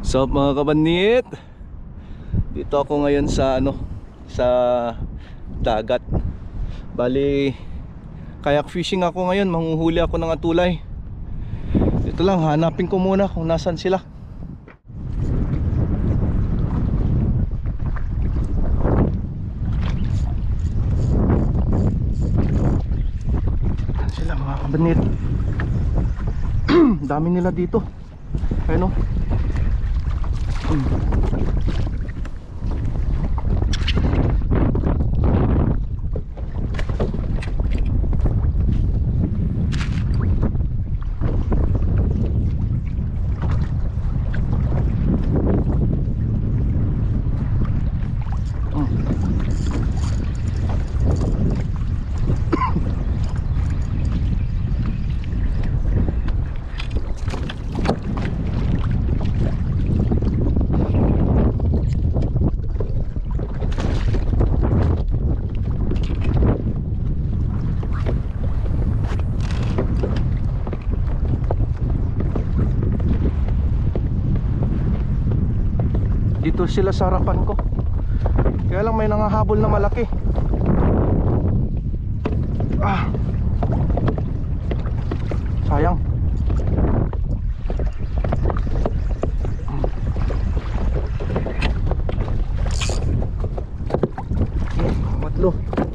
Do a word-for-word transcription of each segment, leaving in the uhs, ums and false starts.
Sup mga kabanit, dito ako ngayon sa ano sa dagat. Bali kayak fishing ako ngayon, manghuhuli ako ng atulay. Ito lang, hanapin ko muna kung nasan sila. Sila mga kabanit. Dami nila dito. Ayun o. Dito sila sa harapan ko. Kaya lang may nangahabol na malaki. Ah. Sayang. Matlo.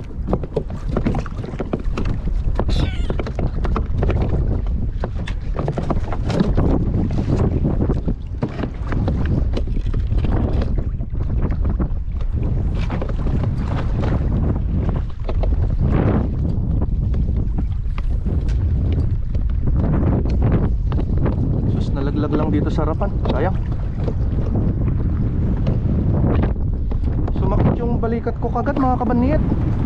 Nalaglag lang dito sa harapan, sayang. Sumakit yung balikat ko kagad mga kabaniyat.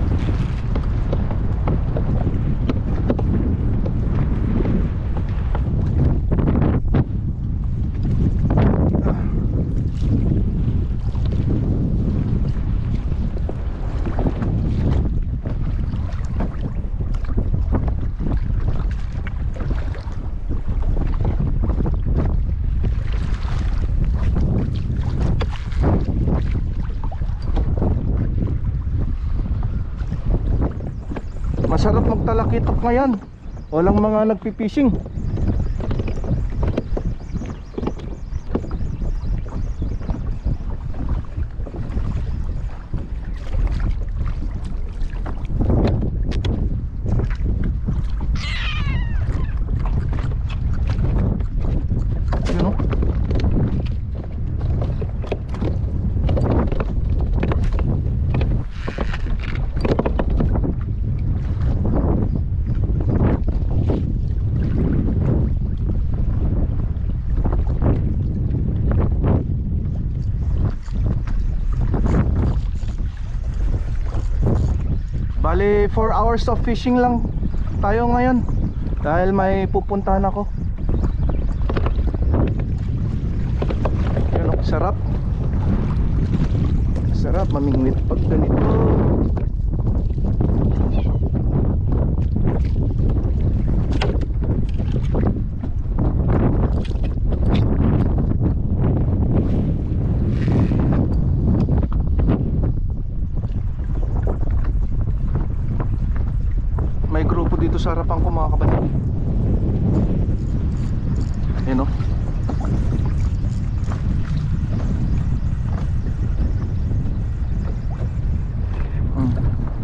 Masarap magtalakitok ngayon. Walang mga nagpipishing. Yun o. Bali four hours of fishing lang tayo ngayon dahil may pupuntahan ako. Yun o, sarap. Sarap mamingwit pag ganito. May grupo dito sa harapan ko mga kapatid. Ayun o. hmm.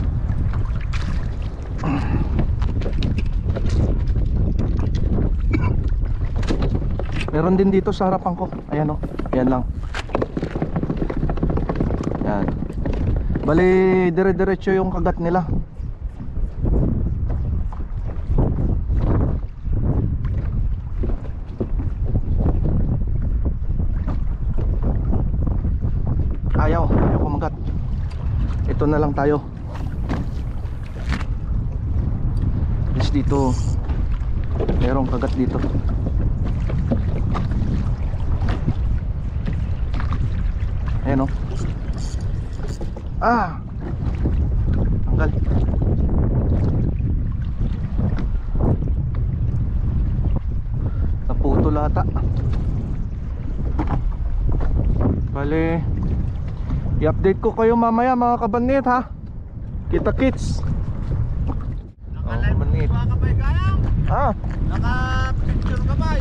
Meron din dito sa harapan ko. Ayan o. Ayan lang. Ayan. Bali dire-diretso yung kagat nila. Ayaw, ayaw kumagat. Ito na lang tayo. Yes, dito merong kagat dito. Ayan o. Ah, tanggal. Naputol ata. Bale, i-update ko kayo mamaya mga kabanit ha. Kita kits. Naka-live ka ka ba kayang? Ah, Naka-picture ka ba?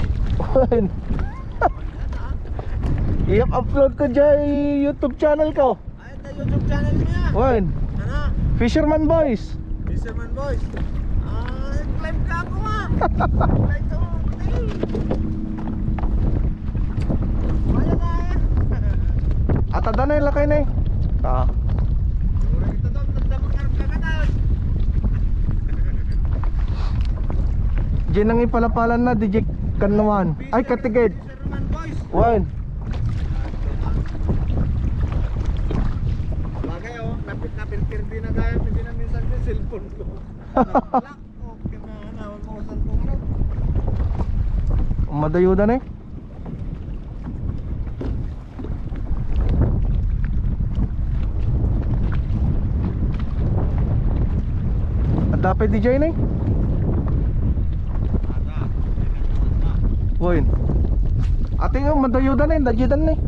i-upload ko dyan YouTube channel ko. Ay, na YouTube channel niya. Wan, Ano? Fisherman Boys. Fisherman Boys. Ah, live ka ako nga. Live ka mo. Wala na eh. At ada na yung lakay na eh. Ah. Mura kita doon, nagdamang karap ka ka tayo. Diyan ang ipalapalan na D J Kanawan. Ay, katigid. Fisherman Boys. Wan. Bagay oh, napit na pilpirbi na kaya, hindi na minsan yung cellphone ko. Nag-lock, okay na, nawag mo sa kung ano. Madayuda na eh. At dapat D J na eh. Wan. Ate nga, madayuda na eh. Dadyudan na eh.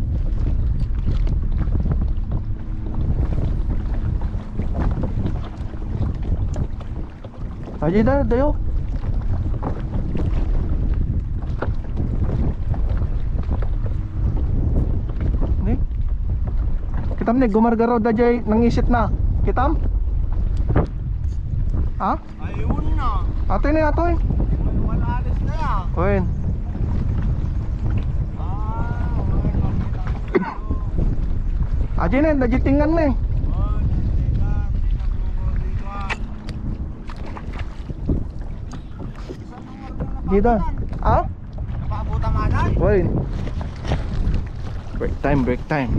Aja dah, dayo. Ni. Kitam ni gumargaro da jay nangisit na. Kitam? Ha? Ayun na. Ato ni ato eh. Wala alis na yan. Oin. Ah, wala kami. Aja ni dajitingan ni. Dito. Ah? Napaabutan nga na eh. Oin. Break time, break time.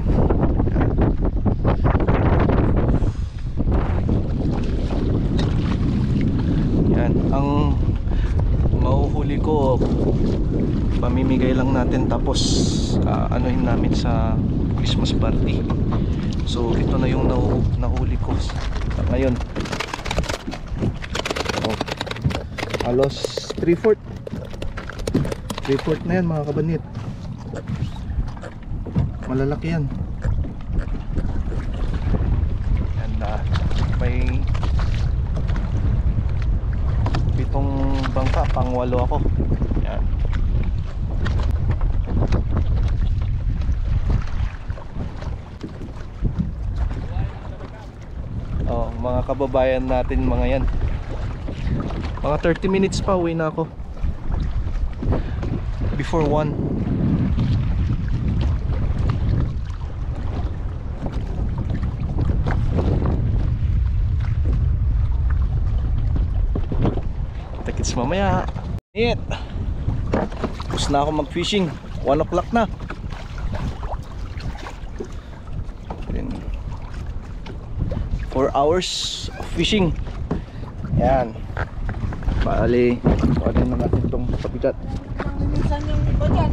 Yan, ang mahuhuli ko pamimigay lang natin tapos uh, anuhin namin sa Christmas party. So ito na yung nahu nahuli ko ngayon. Oh, halos three fourths three fourths na yan mga kabanit. Malalaki yan. And uh, may pitong bangka, pang walo ako. Yan. Oh, mga kababayan natin mga yan. Mga thirty minutes pa uwi na ako. Before one. Kita-kits mamaya. It. Tapos na ako mag-fishing. one o'clock na. four hours of fishing. Yan. Bali, kuhanin na natin itong pabigat. Minsan yung iba dyan.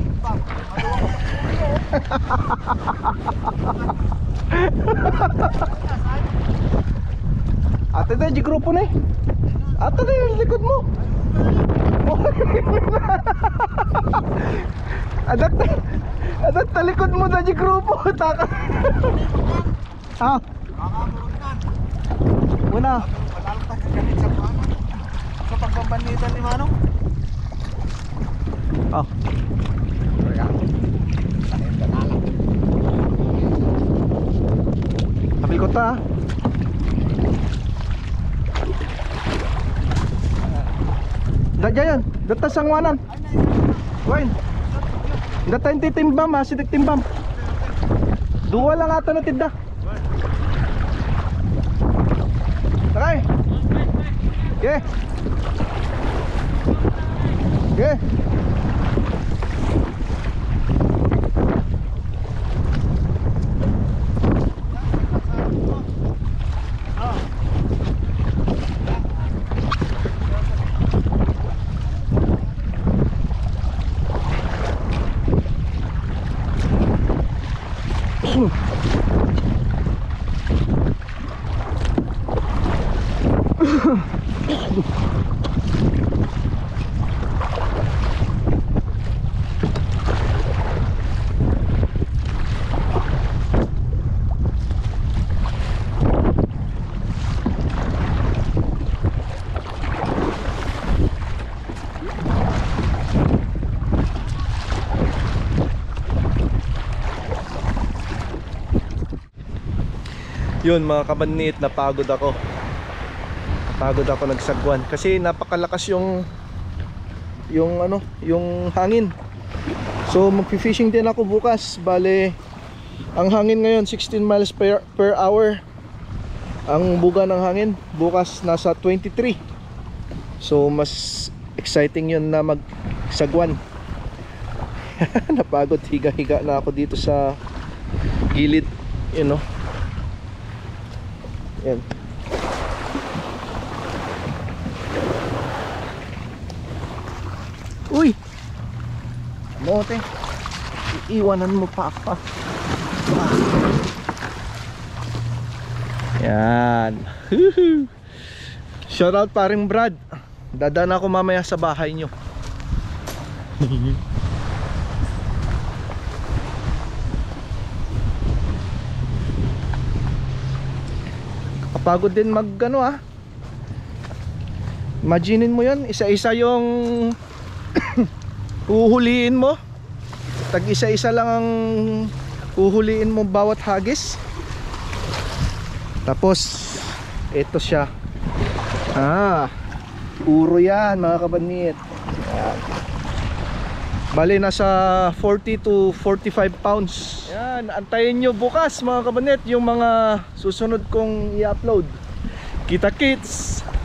Ate na, di grupo na eh. Ate na yung likod mo. Adat na. Adat na likod mo na di grupo. Taka. Ha? Una. Malalo tayo kagamit sa mga sa pagbabanitan ni Manong. Oh. Habil ko ta. Dadya yan. Data sangwanan. Wain. Data yung titimbam ha. Sitik timbam. Dua lang ata na tinda. Taray. Yeah. Yeah. Yun mga kabanit, napagod ako. Napagod ako nagsagwan kasi napakalakas yung yung ano, yung hangin. So magfi-fishing din ako bukas. Bale, ang hangin ngayon sixteen miles per, per hour. Ang buga ng hangin bukas nasa twenty-three. So mas exciting yun na magsagwan. Napagod, higa-higa na ako dito sa gilid, you know. Yan. Uy! Mote, iiwanan mo pa ako. Yan. Shoutout paring Brad. Dadaan ako mamaya sa bahay nyo. Kapagod din mag ano ah. Imaginin mo yun, isa-isa yung uhuliin mo. Tag isa-isa lang ang uhuliin mo bawat hagis. Tapos ito siya. Ah, puro yan mga kabanit. Yan. Bali nasa forty to forty-five pounds. Yan, antayin nyo bukas mga kabanit yung mga susunod kong i-upload. Kita kits.